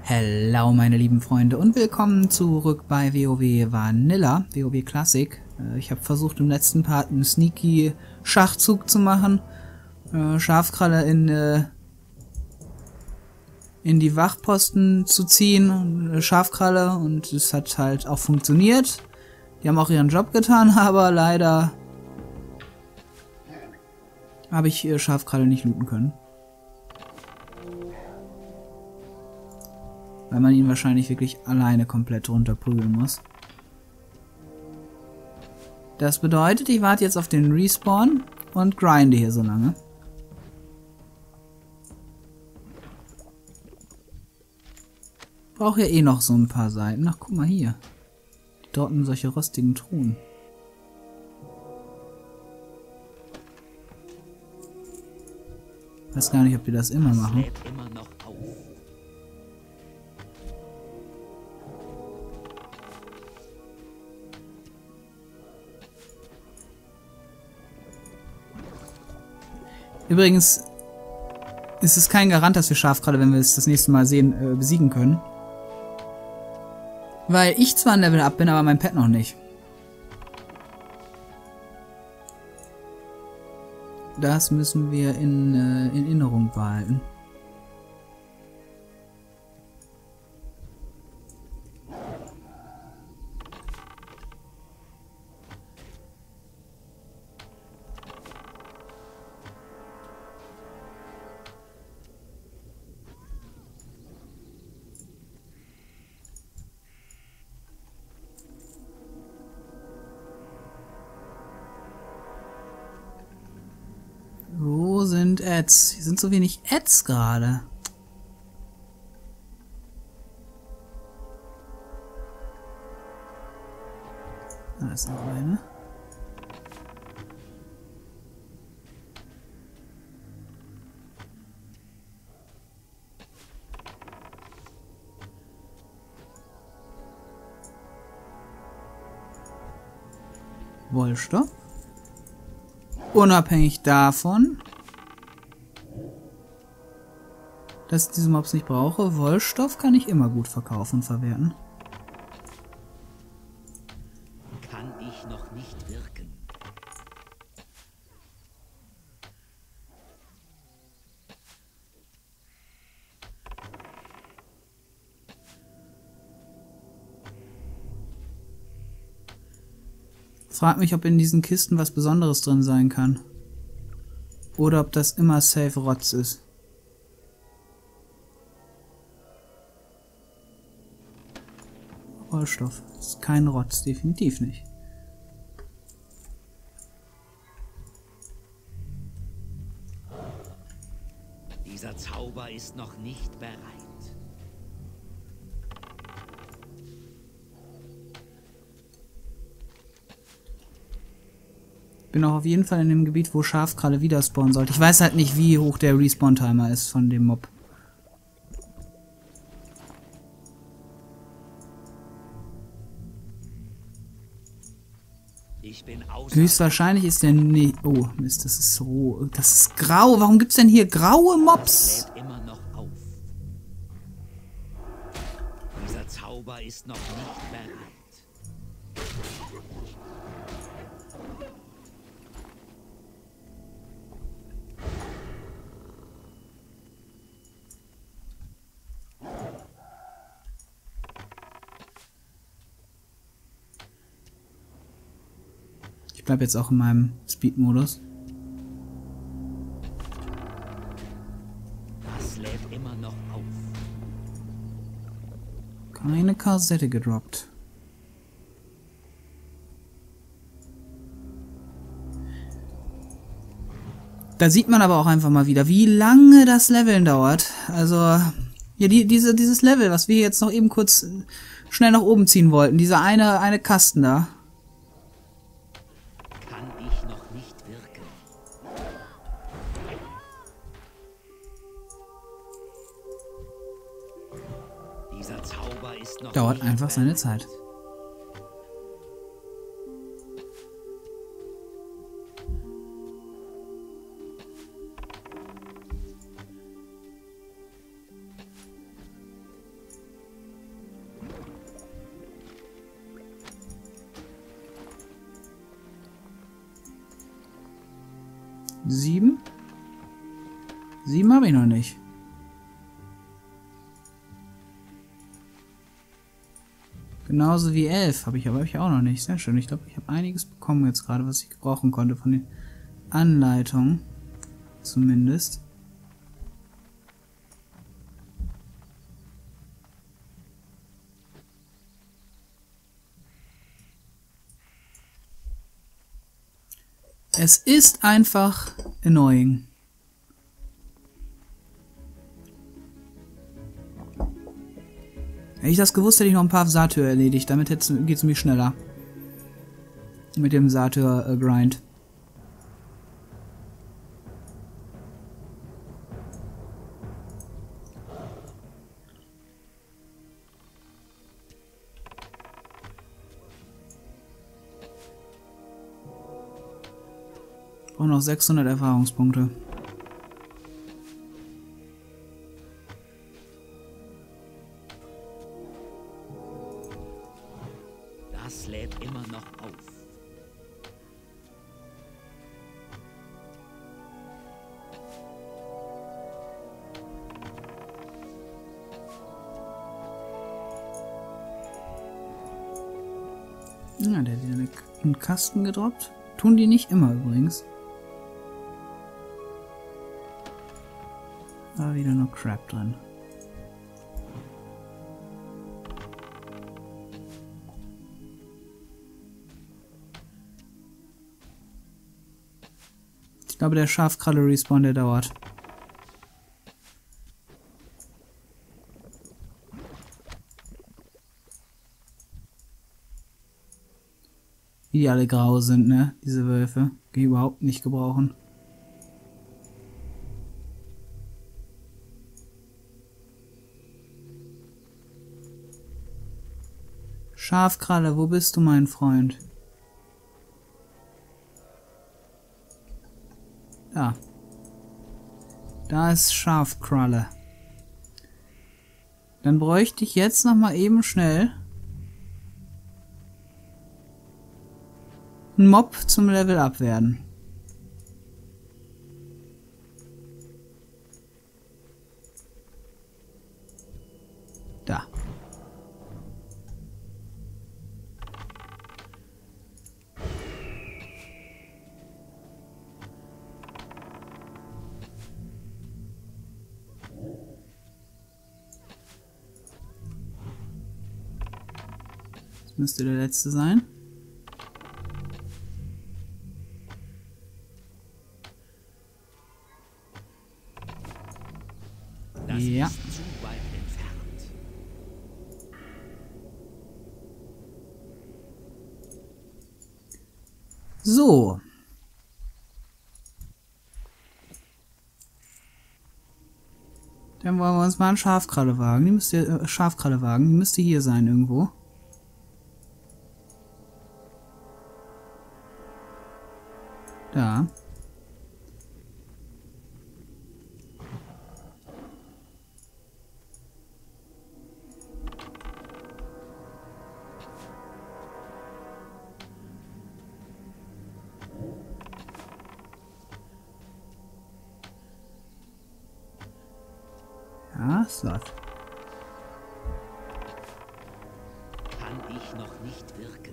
Hallo meine lieben Freunde und willkommen zurück bei WoW Vanilla, WoW Classic. Ich habe versucht im letzten Part einen sneaky Schachzug zu machen, Schafkralle in die Wachposten zu ziehen, Schafkralle, und es hat halt auch funktioniert. Die haben auch ihren Job getan, aber leider habe ich Schafkralle nicht looten können. Weil man ihn wahrscheinlich wirklich alleine komplett runterprügeln muss. Das bedeutet, ich warte jetzt auf den Respawn und grinde hier so lange. Brauche ja eh noch so ein paar Seiten. Ach, guck mal hier. Die dorten solche rostigen Truhen. Ich weiß gar nicht, ob die das immer machen. Übrigens ist es kein Garant, dass wir Schafkralle, wenn wir es das nächste Mal sehen, besiegen können. Weil ich zwar ein Level up bin, aber mein Pet noch nicht. Das müssen wir in Erinnerung behalten. Wo sind Ads? Hier sind so wenig Ads gerade. Da ist noch eine. Wollstoff. Unabhängig davon, dass ich diese Mobs nicht brauche, Wollstoff kann ich immer gut verkaufen und verwerten. Kann ich noch nicht wirken. Frag mich, ob in diesen Kisten was Besonderes drin sein kann. Oder ob das immer safe Rotz ist. Rollstoff. Das ist kein Rotz, definitiv nicht. Dieser Zauber ist noch nicht bereit. Bin auch auf jeden Fall in dem Gebiet, wo Schafkralle wieder spawnen sollte. Ich weiß halt nicht, wie hoch der Respawn-Timer ist von dem Mob. Ich bin Höchstwahrscheinlich ist der nicht. Oh, Mist, das ist so. Das ist grau. Warum gibt's denn hier graue Mobs? lädt immer noch auf. Dieser Zauber ist noch nicht bereit. Ich bleib jetzt auch in meinem Speed-Modus. Das lädt immer noch auf. Keine Kassette gedroppt. Da sieht man aber auch einfach mal wieder, wie lange das Leveln dauert. Also, ja, dieses Level, was wir jetzt noch eben kurz schnell nach oben ziehen wollten. Dieser eine Kasten da. Kann ich noch nicht wirken. Dieser Zauber ist noch Dauert nicht einfach seine bereit. Zeit. 7? 7 habe ich noch nicht. Genauso wie 11 habe ich auch noch nicht. Sehr schön. Ich glaube, ich habe einiges bekommen jetzt gerade, was ich gebrauchen konnte von den Anleitungen. Zumindest. Es ist einfach annoying. Hätte ich das gewusst, hätte ich noch ein paar Satyr erledigt. Damit geht es nämlich schneller. Mit dem Satyr-Grind. Ich brauche noch 600 Erfahrungspunkte. Das lädt immer noch auf. Ja, der hat wieder einen Kasten gedroppt. Tun die nicht immer übrigens. Da wieder nur Crap drin. Ich glaube, der Schafkralle-Respawn, der dauert. Wie die alle grau sind, ne? Diese Wölfe. Die überhaupt nicht gebrauchen. Schafkralle, wo bist du, mein Freund? Da. Da ist Schafkralle. Dann bräuchte ich jetzt noch mal eben schnell einen Mob zum Level Up werden. Da. Das müsste der letzte sein. Das Ja. ist zu weit entfernt. So. Dann wollen wir uns mal einen Schafkralle wagen. Die müsste hier sein irgendwo. Da. Ja, so. Kann ich noch nicht wirken.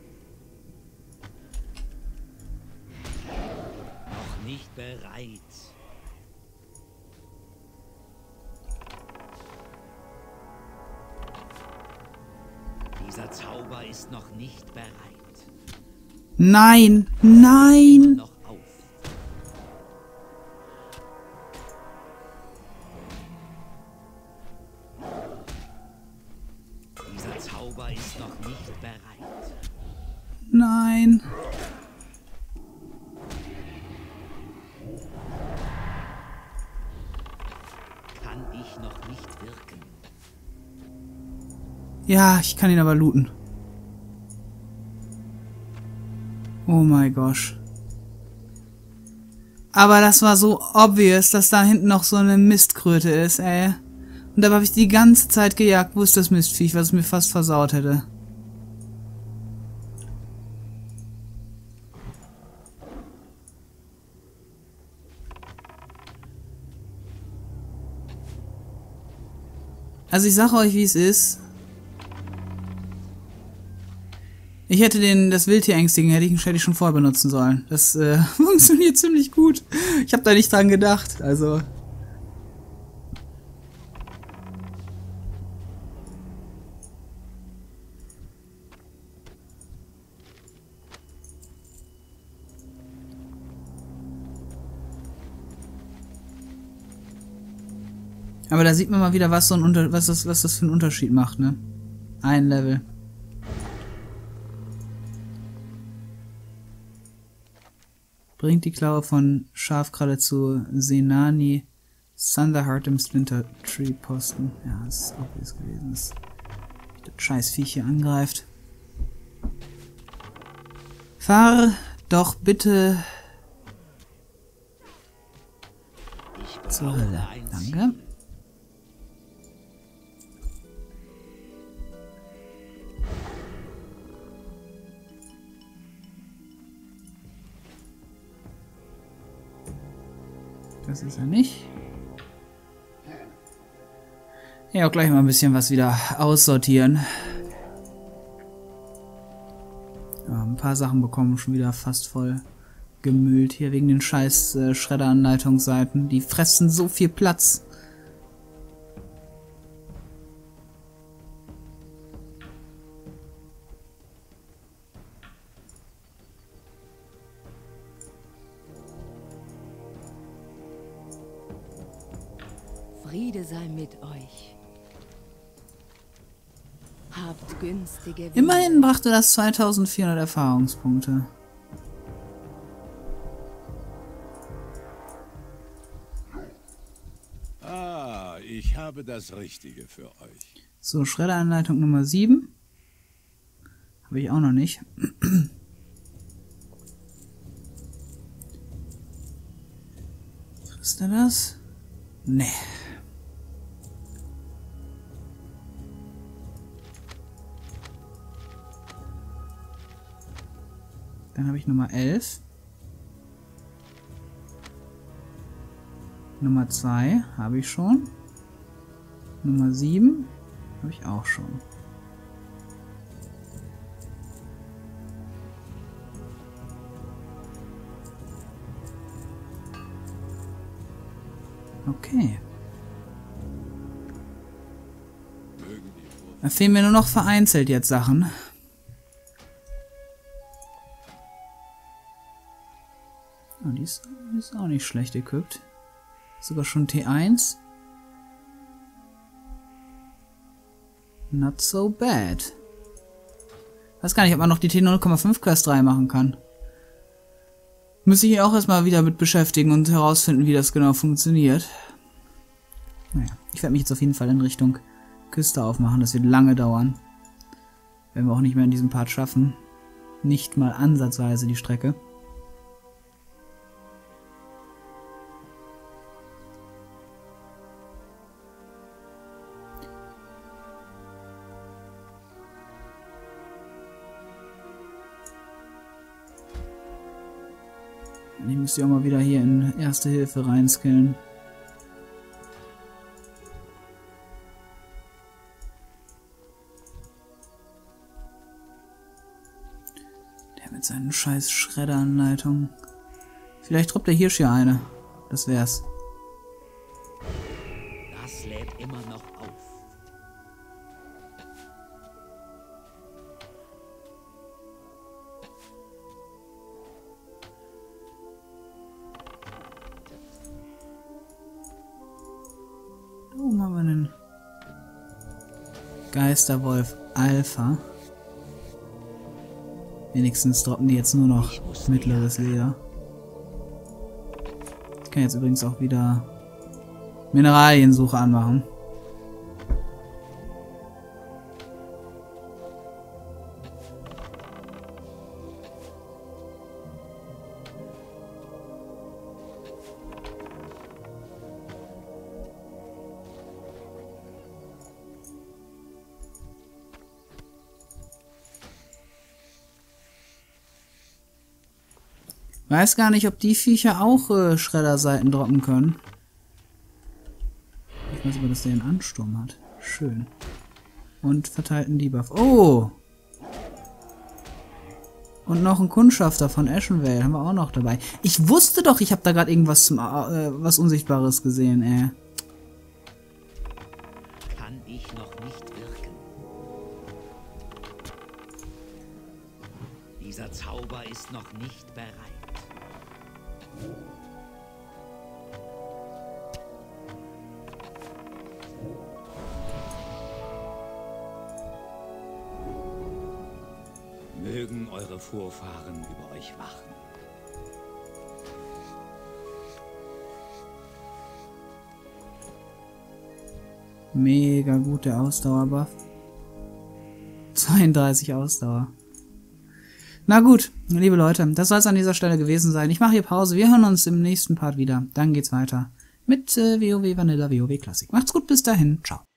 Noch nicht bereit. Dieser Zauber ist noch nicht bereit. Nein! Nein! Noch auf. Dieser Zauber ist noch nicht bereit. Nein! Kann ich noch nicht wirken. Ja, ich kann ihn aber looten. Oh mein Gott. Aber das war so obvious, dass da hinten noch so eine Mistkröte ist, ey. Und dabei habe ich die ganze Zeit gejagt. Wo ist das Mistviech, was es mir fast versaut hätte? Also ich sage euch, wie es ist. Ich hätte das Wildtier-Ängstigen hätte ich schon vorher benutzen sollen. Das funktioniert ziemlich gut. Ich habe da nicht dran gedacht. Also. Aber da sieht man mal wieder, was das für einen Unterschied macht, ne? Ein Level. Bringt die Klaue von Schafkralle zu Senani Thunderheart im Splinter Tree Posten. Ja, das ist auch das gewesen, dass das scheiß Viech hier angreift. Fahr doch bitte zur Hölle. Danke. Das ist er nicht. Ja, auch gleich mal ein bisschen was wieder aussortieren. Ja, ein paar Sachen bekommen schon wieder fast voll gemüllt. Hier wegen den scheiß Schredder-Anleitungsseiten. Die fressen so viel Platz. Friede sei mit euch. Habt günstige Winde. Immerhin brachte das 2400 Erfahrungspunkte. Ah, ich habe das Richtige für euch. So, Schredderanleitung Nummer 7. Habe ich auch noch nicht. Frisst er das? Nee. Dann habe ich Nummer 11. Nummer 2 habe ich schon. Nummer 7 habe ich auch schon. Okay. Da fehlen mir nur noch vereinzelt jetzt Sachen. Oh, die ist auch nicht schlecht equipped. Sogar schon T1. Not so bad. Weiß gar nicht, ob man noch die T0,5 Quest 3 machen kann. Müsste ich auch erstmal wieder mit beschäftigen und herausfinden, wie das genau funktioniert. Naja, ich werde mich jetzt auf jeden Fall in Richtung Küste aufmachen. Das wird lange dauern. Werden wir auch nicht mehr in diesem Part schaffen. Nicht mal ansatzweise die Strecke. Ich müsste ja auch mal wieder hier in Erste Hilfe reinskillen. Der mit seinen scheiß Schredderanleitungen. Vielleicht droppt der Hirsch hier eine. Das wär's. Das lädt immer noch auf. Da oben haben wir einen Geisterwolf Alpha. Wenigstens droppen die jetzt nur noch mittleres Leder. Ich kann jetzt übrigens auch wieder Mineraliensuche anmachen. Weiß gar nicht, ob die Viecher auch Schredderseiten droppen können. Ich weiß aber, dass der einen Ansturm hat. Schön. Und verteilten Debuff. Oh! Und noch ein Kundschafter von Ashenvale haben wir auch noch dabei. Ich wusste doch, ich habe da gerade irgendwas was Unsichtbares gesehen, ey. Kann ich noch nicht wirken. Dieser Zauber ist noch nicht bereit. Mögen eure Vorfahren über euch wachen. Mega gut, der Ausdauerbuff. 32 Ausdauer. Na gut, liebe Leute, das soll es an dieser Stelle gewesen sein. Ich mache hier Pause. Wir hören uns im nächsten Part wieder. Dann geht's weiter mit WoW Vanilla, WoW Classic. Macht's gut, bis dahin. Ciao.